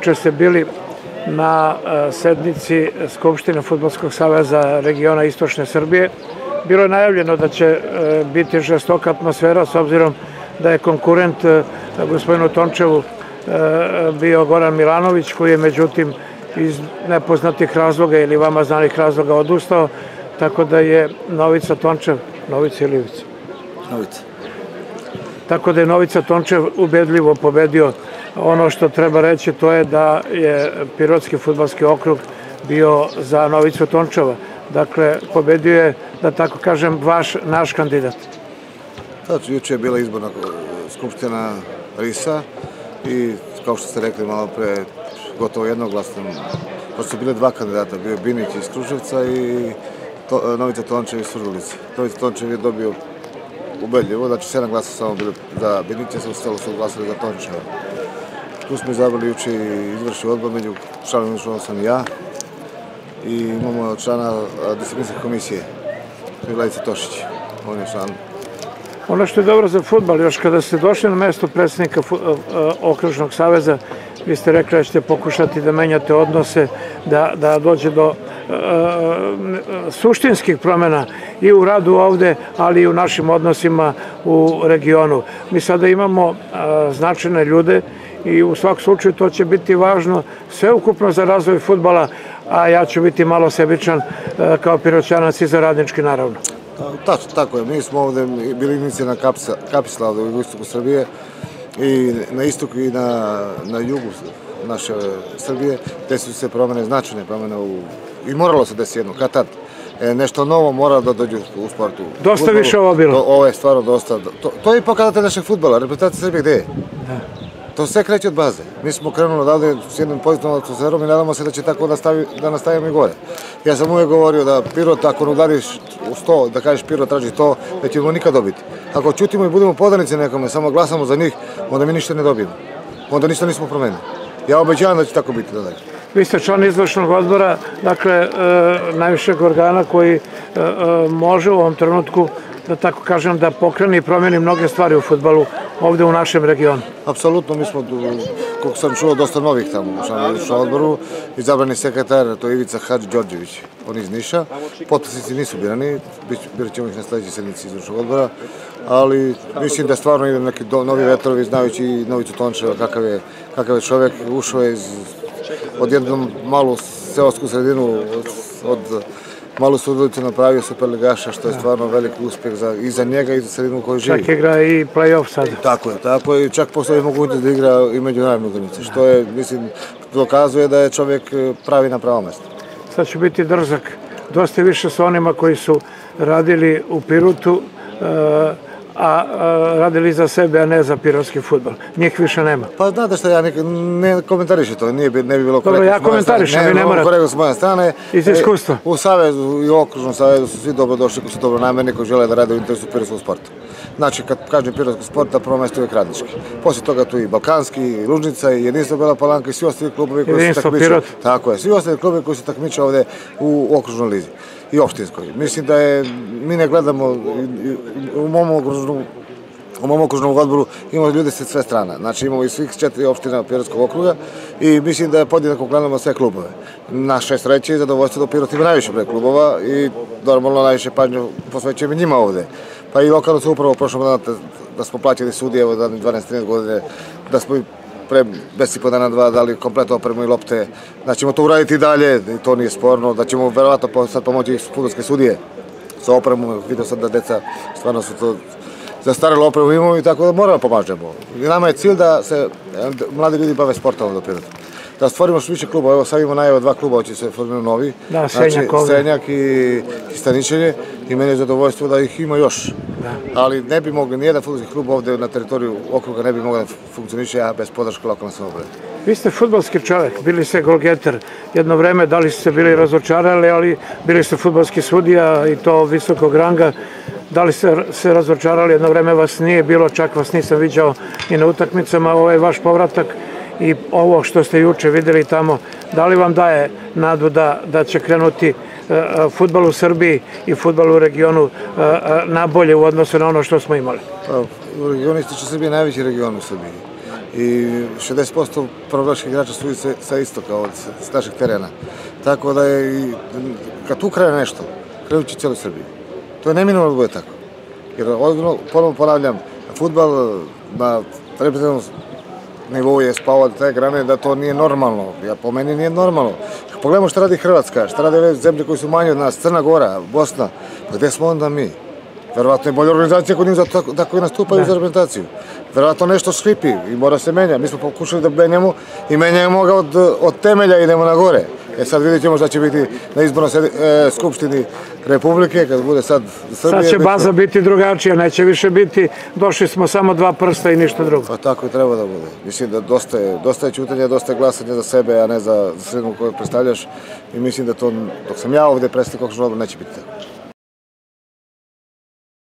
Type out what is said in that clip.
Juče ste bili na sednici Skupštine Fudbalskog saveza regiona Istočne Srbije. Bilo je najavljeno da će biti žestoka atmosfera s obzirom da je konkurent gospodinu Tončevu bio Goran Milanović, koji je međutim iz nepoznatih razloga ili vama znanih razloga odustao, tako da je Novica Tončev, Novica ili Ivica? Novica. Tako da je Novica Tončev ubedljivo pobedio. Ono što treba reći to je da je Pirotski fudbalski okrug bio za Novicu Tončeva. Dakle, pobedio je, da tako kažem, naš kandidat. Tačno, juče je bila izborna skupština RIS-a i, kao što ste rekli malo pre, gotovo jednoglasno. To su bile dva kandidata, bio je Binić iz Kruševca i Novica Tončev iz Surdulice. Novica Tončev je dobio ubedljivo, znači 7 glasa samo bili za Binića, ostalo su glasali za Tončeva. Tu smo izabrali juče i izvršni odbor, među članom sam i ja, i imamo člana disciplinske komisije, Vladica Tošić, on je član. Ono što je dobro za fudbal, još kada ste došli na mesto predsjednika Okružnog saveza, vi ste rekli da ćete pokušati da menjate odnose, da dođe do suštinskih promjena i u radu ovde, ali i u našim odnosima u regionu. Mi sada imamo značajne ljude i u svakom slučaju to će biti važno sveukupno za razvoj fudbala, a ja ću biti malo sebičan kao Piroćanac i za radnički, naravno. Tako je, mi smo ovde bili inicirana kapisla ovde u istoku Srbije i na istoku i na jugu naše Srbije, gde su se promene, značajne promene i moralo se desiti jedno, kad tad. Nešto novo mora da dođe u sportu. Dosta više ovo bilo. Ovo je stvarno dosta. To je pokazatelj našeg fudbala, reprezentacija Srbije gde je? To sve kreće od baze. Mi smo krenuli odavde s jednom pozitivnom atmosferom i nadamo se da će tako da nastavimo i gore. Ja sam uvijek govorio da Pirot, ako ne udariš u 100, da kažeš Pirot traži to, da ćemo nikad dobiti. Ako ćutimo i budemo podanici nekome, samo glasamo za njih, onda mi ništa ne dobijemo. Onda ništa nismo promenili. Ja obećavam da će tako biti. Vi ste član izvršnog odbora, dakle, najvišeg organa koji može u ovom trenutku, da tako kažem, da pokrene i promeni mnoge stvari u fudbalu ovde u našem regionu. Apsolutno, mi smo, koliko sam čuo, dosta novih tamo u članu izvršnog odboru. Izabrani sekretar, to je Ivica Hadži-Đorđević, on iz Niša. Potpisnici nisu birani, birat ćemo ih na sledećoj sednici izvršnog odbora, ali mislim da stvarno ide neki novi vetrovi, znajući i Novicu Tončeva, kakav je čovek, ušao je od jednom malu seosku sredinu, od malu Surdulicu napravio superligaša, što je stvarno veliki uspeh i za njega i za sredinu u kojoj živi. Čak igra i play-off sad. Tako je, čak postoji mogućnost da igra i međunarodne utakmice, što je, mislim, dokazuje da je čovjek pravi na pravo mesto. Sad će biti drzak, dosta više sa onima koji su radili u Pirotu, a radili za sebe, a ne za pirotski fudbal. Njih više nema. Pa znate što, ja ne komentarišem to, ne bi bilo korektno. Dobro, ja komentarišem, vi ne morate. Korektno s moje strane. Iz iskustva. U Savezu i u Okružnom savezu su svi dobrodošli, koji su dobronamerni, koji žele da rade u interesu pirotskog sporta. Znači, kad kažem pirotskog sporta, prvo mesto je uvijek radnički. Poslije toga tu i Balkanski, i Lužnica, i Jedinstvo Bela Palanka i svi ostali klubovi koji se takmiče. Tako je, svi ostali klubovi koji se takmiče ovde u Okružnoj lizi i opštinskoj. Mislim da mi ne gledamo u mom okružnom odboru imamo ljude sa sve strana. Znači imamo i svih 4 opština Pirotskog okruga i mislim da je podjednako gledamo sve klubove. Naše sreće i zadovoljstvo da Pirot ima najviše broj klubova i normalno najviše pažnju posvećujemo njima ovde. Pa i lokalno se upravo prošlom dana da smo plaćali sudije od 12-13 godine, da smo pre mjesec i po dana dva dali kompletno opremu i lopte, da ćemo to uraditi i dalje, i to nije sporno, da ćemo verovatno sad pomoći fudbalske sudije sa opremom, vidio sam da deca stvarno su to zastarelo opremu imamo i tako da moramo pomažemo. I nama je cilj da se mladi ljudi bave sportom do Pirota. Da stvorimo što više kluba, evo sad imamo najave 2 kluba, će se formirati novi. Da, Senjak i Staničenje i meni je zadovoljstvo da ih ima još. Ali ne bi mogli, nijedan fudbalski klub ovde na teritoriju okruga ne bi mogao da funkcioniše bez podrške lokalne samouprave. Vi ste fudbalski čovjek, bili ste golgeter. Jedno vreme da li ste bili razočarali, ali bili ste fudbalski sudija i to visokog ranga. Da li ste se razočarali, jedno vreme vas nije bilo, čak vas nisam viđao i na utakmicama, ovaj vaš povratak i ovo što ste juče videli tamo, da li vam daje nadu da će krenuti fudbal u Srbiji i fudbal u regionu nabolje u odnosu na ono što smo imali? Region Istočne Srbije je najveći region u Srbiji i 60% prvodošlih igrača su sa istoka, s našeg terena. Tako da je, kad tu krene nešto, krenut će cijelu Srbiju. To je neminovno da bude tako. Jer ponovno ponavljam, fudbal na reprezentativnom nivou je spao od te grane da to nije normalno. Po meni nije normalno. Pogledajmo šta radi Hrvatska, šta rade ove zemlje koji su manje od nas, Crna Gora, Bosna. Pa gde smo onda mi? Verovatno je bolja organizacija kod njih tako i nastupaju za reprezentaciju. Verovatno nešto škripi i mora se menja. Mi smo pokušali da menjamo i menjamo ga od temelja i idemo na gore. Sad vidjet ćemo šta će biti na izbornoj skupštini Republike, kad bude sad Srbije. Sad će baza biti drugačija, neće više biti, došli smo samo 2 prsta i ništa drugo. Pa tako i treba da bude. Mislim da dosta je ćutanja, dosta je glasanja za sebe, a ne za sredinu koju predstavljaš. I mislim da to, dok sam ja ovde predstavnik košarkaškog odbora, neće biti tako.